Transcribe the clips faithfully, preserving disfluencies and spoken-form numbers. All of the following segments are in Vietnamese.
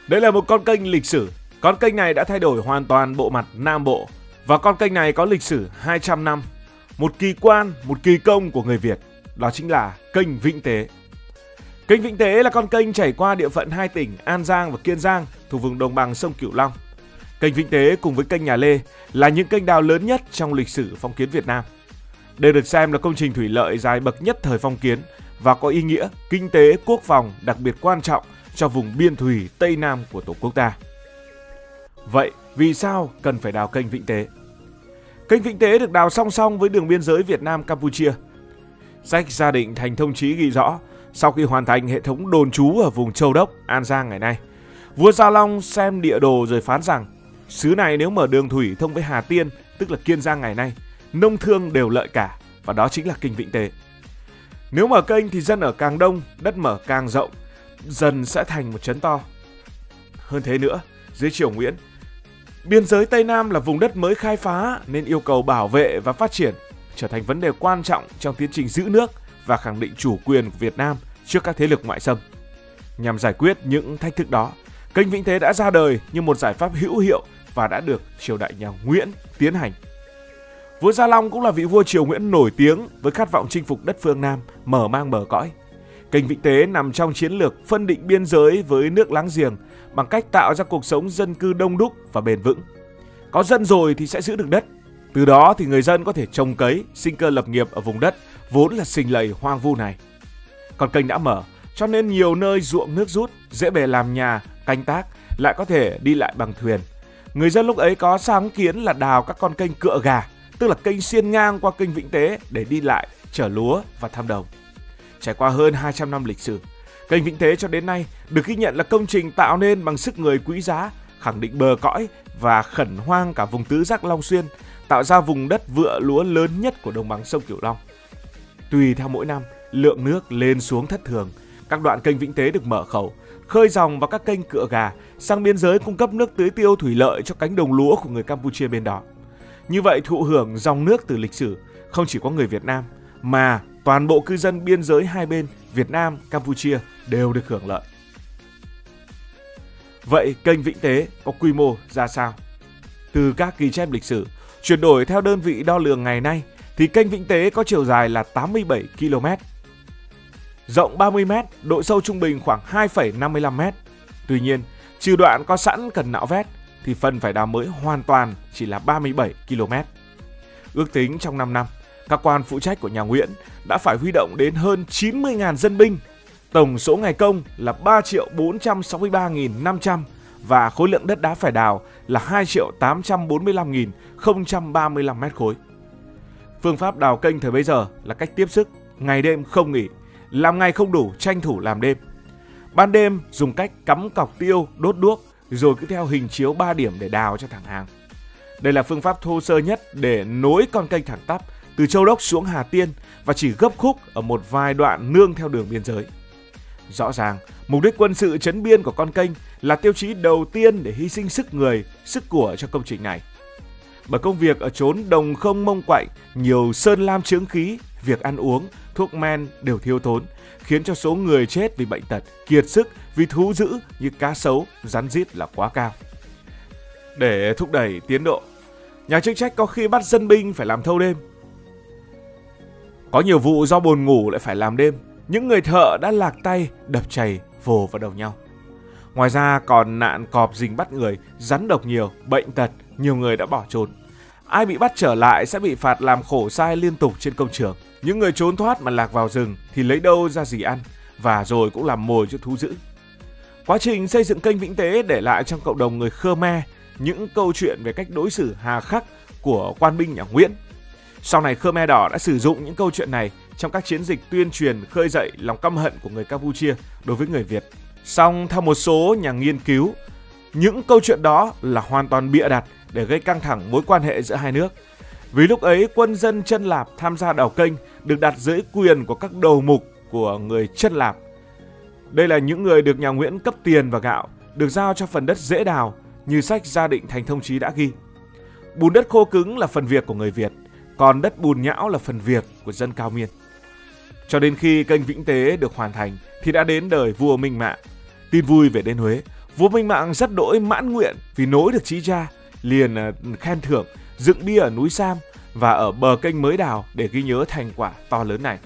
Đây là một con kênh lịch sử. Con kênh này đã thay đổi hoàn toàn bộ mặt Nam Bộ. Và con kênh này có lịch sử hai trăm năm. Một kỳ quan, một kỳ công của người Việt. Đó chính là kênh Vĩnh Tế. Kênh Vĩnh Tế là con kênh chảy qua địa phận hai tỉnh An Giang và Kiên Giang thuộc vùng đồng bằng sông Cửu Long. Kênh Vĩnh Tế cùng với kênh Nhà Lê là những kênh đào lớn nhất trong lịch sử phong kiến Việt Nam. Đây được xem là công trình thủy lợi dài bậc nhất thời phong kiến và có ý nghĩa kinh tế quốc phòng đặc biệt quan trọng cho vùng biên thùy Tây Nam của Tổ quốc ta. Vậy vì sao cần phải đào kênh Vĩnh Tế? Kênh Vĩnh Tế được đào song song với đường biên giới Việt Nam Campuchia. Sách Gia Định Thành Thông Chí ghi rõ, sau khi hoàn thành hệ thống đồn trú ở vùng Châu Đốc, An Giang ngày nay, vua Gia Long xem địa đồ rồi phán rằng xứ này nếu mở đường thủy thông với Hà Tiên, tức là Kiên Giang ngày nay, nông thương đều lợi cả, và đó chính là kênh Vĩnh Tế. Nếu mở kênh thì dân ở càng đông, đất mở càng rộng, dần sẽ thành một trấn to. Hơn thế nữa, dưới triều Nguyễn, biên giới Tây Nam là vùng đất mới khai phá nên yêu cầu bảo vệ và phát triển trở thành vấn đề quan trọng trong tiến trình giữ nước và khẳng định chủ quyền của Việt Nam trước các thế lực ngoại xâm. Nhằm giải quyết những thách thức đó, kênh Vĩnh Tế đã ra đời như một giải pháp hữu hiệu và đã được triều đại nhà Nguyễn tiến hành. Vua Gia Long cũng là vị vua triều Nguyễn nổi tiếng với khát vọng chinh phục đất phương Nam, mở mang bờ cõi. Kênh Vĩnh Tế nằm trong chiến lược phân định biên giới với nước láng giềng bằng cách tạo ra cuộc sống dân cư đông đúc và bền vững. Có dân rồi thì sẽ giữ được đất. Từ đó thì người dân có thể trồng cấy, sinh cơ lập nghiệp ở vùng đất vốn là sinh lầy hoang vu này. Còn kênh đã mở, cho nên nhiều nơi ruộng nước rút, dễ bề làm nhà, canh tác, lại có thể đi lại bằng thuyền. Người dân lúc ấy có sáng kiến là đào các con kênh cựa gà, tức là kênh xiên ngang qua kênh Vĩnh Tế để đi lại, chở lúa và thăm đồng. Trải qua hơn hai trăm năm lịch sử, kênh Vĩnh Tế cho đến nay được ghi nhận là công trình tạo nên bằng sức người quý giá, khẳng định bờ cõi và khẩn hoang cả vùng tứ giác Long Xuyên, tạo ra vùng đất vựa lúa lớn nhất của đồng bằng sông Cửu Long. Tùy theo mỗi năm, lượng nước lên xuống thất thường, các đoạn kênh Vĩnh Tế được mở khẩu, khơi dòng vào các kênh cựa gà sang biên giới cung cấp nước tưới tiêu thủy lợi cho cánh đồng lúa của người Campuchia bên đó. Như vậy, thụ hưởng dòng nước từ lịch sử không chỉ có người Việt Nam mà toàn bộ cư dân biên giới hai bên Việt Nam, Campuchia đều được hưởng lợi. Vậy kênh Vĩnh Tế có quy mô ra sao? Từ các ghi chép lịch sử chuyển đổi theo đơn vị đo lường ngày nay thì kênh Vĩnh Tế có chiều dài là tám mươi bảy ki lô mét, rộng ba mươi mét, độ sâu trung bình khoảng hai phẩy năm mươi lăm mét. Tuy nhiên, trừ đoạn có sẵn cần nạo vét thì phần phải đào mới hoàn toàn chỉ là ba mươi bảy ki lô mét. Ước tính trong năm năm, các quan phụ trách của nhà Nguyễn đã phải huy động đến hơn chín mươi nghìn dân binh. Tổng số ngày công là ba triệu bốn trăm sáu mươi ba nghìn năm trăm và khối lượng đất đá phải đào là hai triệu tám trăm bốn mươi lăm nghìn không trăm ba mươi lăm mét khối. Phương pháp đào kênh thời bấy giờ là cách tiếp sức, ngày đêm không nghỉ, làm ngày không đủ tranh thủ làm đêm. Ban đêm dùng cách cắm cọc tiêu, đốt đuốc rồi cứ theo hình chiếu ba điểm để đào cho thẳng hàng. Đây là phương pháp thô sơ nhất để nối con kênh thẳng tắp từ Châu Đốc xuống Hà Tiên và chỉ gấp khúc ở một vài đoạn nương theo đường biên giới. Rõ ràng, mục đích quân sự trấn biên của con kênh là tiêu chí đầu tiên để hy sinh sức người, sức của cho công trình này. Bởi công việc ở chốn đồng không mông quạnh, nhiều sơn lam chướng khí, việc ăn uống, thuốc men đều thiếu thốn, khiến cho số người chết vì bệnh tật, kiệt sức vì thú dữ như cá sấu, rắn rít là quá cao. Để thúc đẩy tiến độ, nhà chức trách có khi bắt dân binh phải làm thâu đêm. Có nhiều vụ do buồn ngủ lại phải làm đêm, những người thợ đã lạc tay, đập chày, vồ vào đầu nhau. Ngoài ra còn nạn cọp rình bắt người, rắn độc nhiều, bệnh tật, nhiều người đã bỏ trốn. Ai bị bắt trở lại sẽ bị phạt làm khổ sai liên tục trên công trường. Những người trốn thoát mà lạc vào rừng thì lấy đâu ra gì ăn, và rồi cũng làm mồi cho thú dữ. Quá trình xây dựng kênh Vĩnh Tế để lại trong cộng đồng người Khmer những câu chuyện về cách đối xử hà khắc của quan binh nhà Nguyễn. Sau này Khmer Đỏ đã sử dụng những câu chuyện này trong các chiến dịch tuyên truyền khơi dậy lòng căm hận của người Campuchia đối với người Việt. Song theo một số nhà nghiên cứu, những câu chuyện đó là hoàn toàn bịa đặt để gây căng thẳng mối quan hệ giữa hai nước. Vì lúc ấy quân dân Chân Lạp tham gia đào kênh được đặt dưới quyền của các đầu mục của người Chân Lạp. Đây là những người được nhà Nguyễn cấp tiền và gạo, được giao cho phần đất dễ đào như sách Gia Định Thành Thông Chí đã ghi. Bùn đất khô cứng là phần việc của người Việt, còn đất bùn nhão là phần việc của dân Cao Miên. Cho đến khi kênh Vĩnh Tế được hoàn thành thì đã đến đời vua Minh Mạng. Tin vui về đến Huế, Vua Minh Mạng rất đỗi mãn nguyện vì nối được chí cha, liền khen thưởng dựng bia ở núi Sam và ở bờ kênh mới đào để ghi nhớ thành quả to lớn này.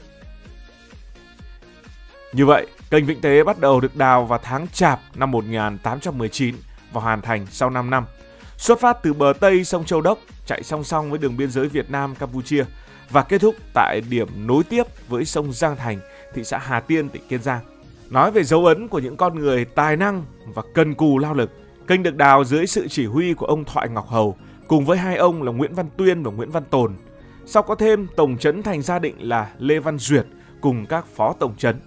Như vậy, kênh Vĩnh Tế bắt đầu được đào vào tháng Chạp năm một nghìn tám trăm mười chín và hoàn thành sau năm năm. Xuất phát từ bờ Tây sông Châu Đốc, chạy song song với đường biên giới Việt Nam Campuchia và kết thúc tại điểm nối tiếp với sông Giang Thành, thị xã Hà Tiên, tỉnh Kiên Giang. Nói về dấu ấn của những con người tài năng và cần cù lao lực, kênh được đào dưới sự chỉ huy của ông Thoại Ngọc Hầu cùng với hai ông là Nguyễn Văn Tuyên và Nguyễn Văn Tồn. Sau có thêm tổng trấn Thành Gia Định là Lê Văn Duyệt cùng các phó tổng trấn.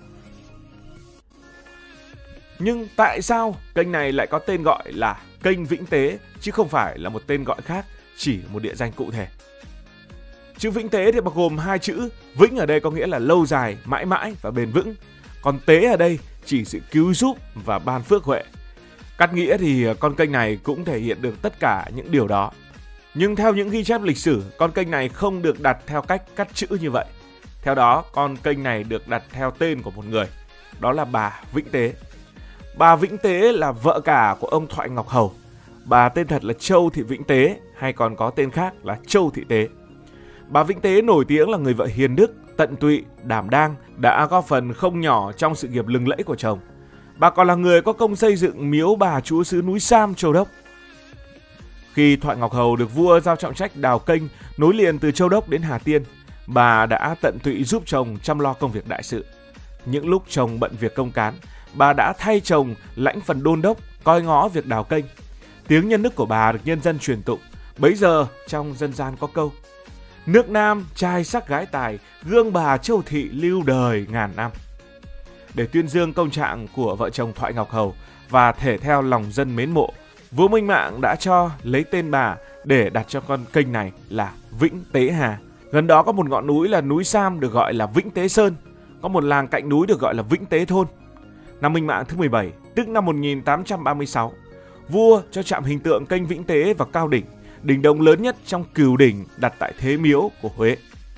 Nhưng tại sao kênh này lại có tên gọi là kênh Vĩnh Tế chứ không phải là một tên gọi khác, chỉ một địa danh cụ thể? Chữ Vĩnh Tế thì bao gồm hai chữ. Vĩnh ở đây có nghĩa là lâu dài, mãi mãi và bền vững. Còn Tế ở đây chỉ sự cứu giúp và ban phước huệ. Cắt nghĩa thì con kênh này cũng thể hiện được tất cả những điều đó. Nhưng theo những ghi chép lịch sử, con kênh này không được đặt theo cách cắt chữ như vậy. Theo đó, con kênh này được đặt theo tên của một người, đó là bà Vĩnh Tế. Bà Vĩnh Tế là vợ cả của ông Thoại Ngọc Hầu. Bà tên thật là Châu Thị Vĩnh Tế, hay còn có tên khác là Châu Thị Tế. Bà Vĩnh Tế nổi tiếng là người vợ hiền đức, tận tụy, đảm đang, đã góp phần không nhỏ trong sự nghiệp lừng lẫy của chồng. Bà còn là người có công xây dựng miếu bà chúa xứ núi Sam, Châu Đốc. Khi Thoại Ngọc Hầu được vua giao trọng trách đào kênh nối liền từ Châu Đốc đến Hà Tiên, bà đã tận tụy giúp chồng chăm lo công việc đại sự. Những lúc chồng bận việc công cán, bà đã thay chồng lãnh phần đôn đốc, coi ngó việc đào kênh. Tiếng nhân đức của bà được nhân dân truyền tụng. Bấy giờ trong dân gian có câu: nước Nam trai sắc gái tài, gương bà Châu Thị lưu đời ngàn năm. Để tuyên dương công trạng của vợ chồng Thoại Ngọc Hầu và thể theo lòng dân mến mộ, vua Minh Mạng đã cho lấy tên bà để đặt cho con kênh này là Vĩnh Tế Hà. Gần đó có một ngọn núi là núi Sam được gọi là Vĩnh Tế Sơn, có một làng cạnh núi được gọi là Vĩnh Tế Thôn. Năm Minh Mạng thứ mười bảy, tức năm một nghìn tám trăm ba mươi sáu, vua cho chạm hình tượng kênh Vĩnh Tế vào cao đỉnh, đỉnh đồng lớn nhất trong Cửu Đỉnh đặt tại Thế Miếu của Huế.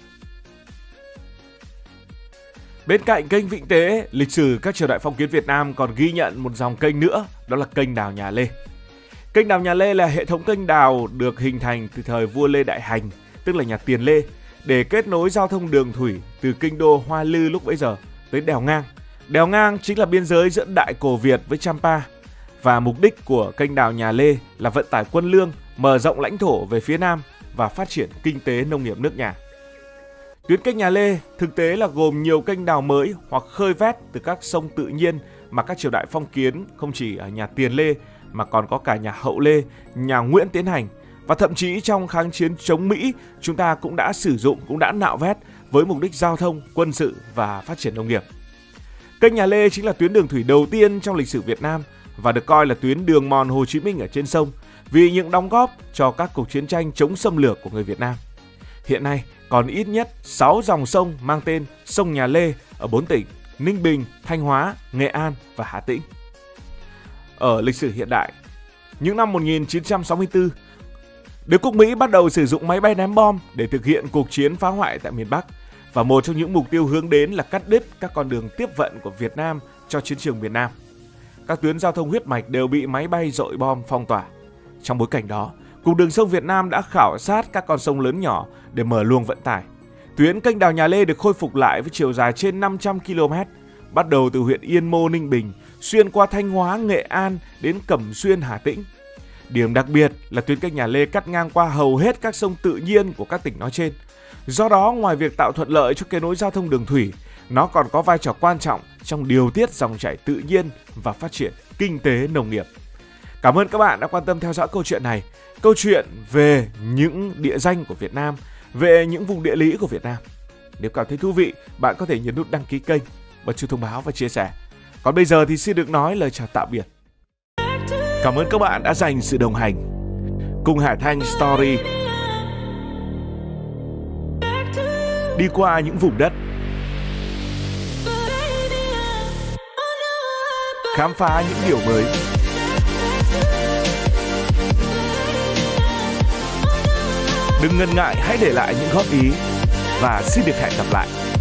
Bên cạnh kênh Vĩnh Tế, lịch sử các triều đại phong kiến Việt Nam còn ghi nhận một dòng kênh nữa, đó là kênh đào Nhà Lê. Kênh đào Nhà Lê là hệ thống kênh đào được hình thành từ thời vua Lê Đại Hành, tức là nhà Tiền Lê, để kết nối giao thông đường thủy từ kinh đô Hoa Lư lúc bấy giờ tới đèo Ngang. Đèo Ngang chính là biên giới giữa Đại Cổ Việt với Champa, và mục đích của kênh đào Nhà Lê là vận tải quân lương, mở rộng lãnh thổ về phía Nam và phát triển kinh tế nông nghiệp nước nhà. Tuyến kênh Nhà Lê thực tế là gồm nhiều kênh đào mới hoặc khơi vét từ các sông tự nhiên mà các triều đại phong kiến không chỉ ở nhà Tiền Lê mà còn có cả nhà Hậu Lê, nhà Nguyễn tiến hành, và thậm chí trong kháng chiến chống Mỹ chúng ta cũng đã sử dụng, cũng đã nạo vét với mục đích giao thông, quân sự và phát triển nông nghiệp. Kênh Nhà Lê chính là tuyến đường thủy đầu tiên trong lịch sử Việt Nam và được coi là tuyến đường mòn Hồ Chí Minh ở trên sông vì những đóng góp cho các cuộc chiến tranh chống xâm lược của người Việt Nam. Hiện nay còn ít nhất sáu dòng sông mang tên sông Nhà Lê ở bốn tỉnh Ninh Bình, Thanh Hóa, Nghệ An và Hà Tĩnh. Ở lịch sử hiện đại, những năm một nghìn chín trăm sáu mươi tư, đế quốc Mỹ bắt đầu sử dụng máy bay ném bom để thực hiện cuộc chiến phá hoại tại miền Bắc, và một trong những mục tiêu hướng đến là cắt đứt các con đường tiếp vận của Việt Nam cho chiến trường miền Nam. Các tuyến giao thông huyết mạch đều bị máy bay dội bom phong tỏa. Trong bối cảnh đó, Cục Đường sông Việt Nam đã khảo sát các con sông lớn nhỏ để mở luồng vận tải. Tuyến kênh đào Nhà Lê được khôi phục lại với chiều dài trên năm trăm ki lô mét, bắt đầu từ huyện Yên Mô, Ninh Bình, xuyên qua Thanh Hóa, Nghệ An đến Cẩm Xuyên, Hà Tĩnh. Điểm đặc biệt là tuyến kênh Nhà Lê cắt ngang qua hầu hết các sông tự nhiên của các tỉnh nói trên. Do đó, ngoài việc tạo thuận lợi cho kết nối giao thông đường thủy, nó còn có vai trò quan trọng trong điều tiết dòng chảy tự nhiên và phát triển kinh tế nông nghiệp. Cảm ơn các bạn đã quan tâm theo dõi câu chuyện này. Câu chuyện về những địa danh của Việt Nam, về những vùng địa lý của Việt Nam. Nếu cảm thấy thú vị, bạn có thể nhấn nút đăng ký kênh, bật chuông thông báo và chia sẻ. Còn bây giờ thì xin được nói lời chào tạm biệt. Cảm ơn các bạn đã dành sự đồng hành cùng Hải Thanh Story đi qua những vùng đất, khám phá những điều mới. Đừng ngần ngại, hãy để lại những góp ý và xin được hẹn gặp lại.